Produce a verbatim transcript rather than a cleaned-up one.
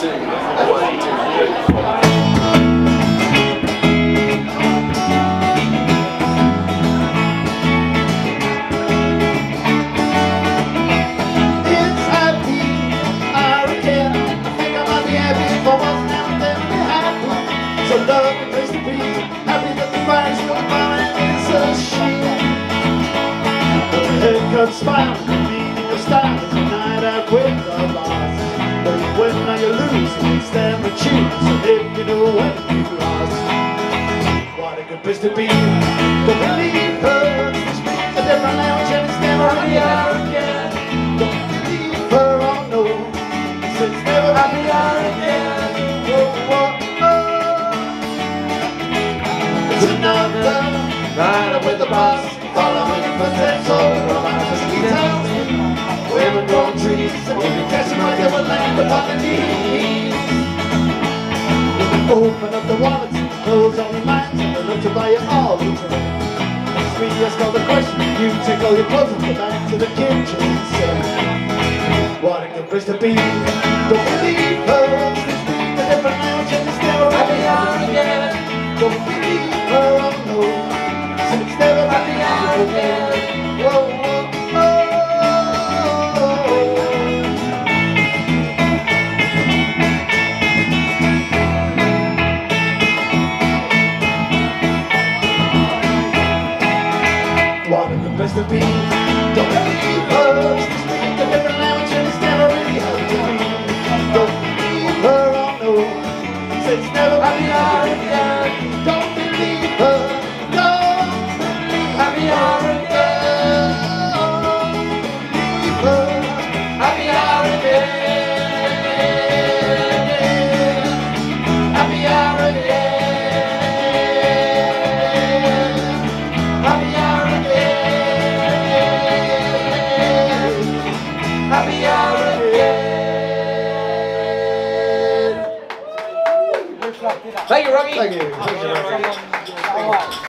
Smile, meaning of style is a night out with the boss. But when now you lose, it makes them to choose. And if you know when you lost, what a good place to be. Don't believe her, this means a different language and it's never really out again. Don't believe her, oh no, it's never really out again. Oh, oh, oh. It's another night out with the boss, following your footsteps over the women growing trees, and even catching like they were laying upon the knees. Open up the wallets, close all your minds, and they look to buy you all the time. Sweet, ask all the questions, you take all your clothes and go back to the kitchen. So, what a good place to be. Don't believe her, this means a different language and it's never really on again. Don't believe her, oh no, it's never really on again. Whoa, whoa. Best to be. Don't believe her, she speaks a different language and it's never really hard to be. Don't believe her, oh no, say it's never really hard again. Don't believe her, don't believe happy hour again. Don't believe her, happy hour again. Happy hour again. Happy hour again. Happy hour again. Thank you, Rocky. Thank you. Thank you.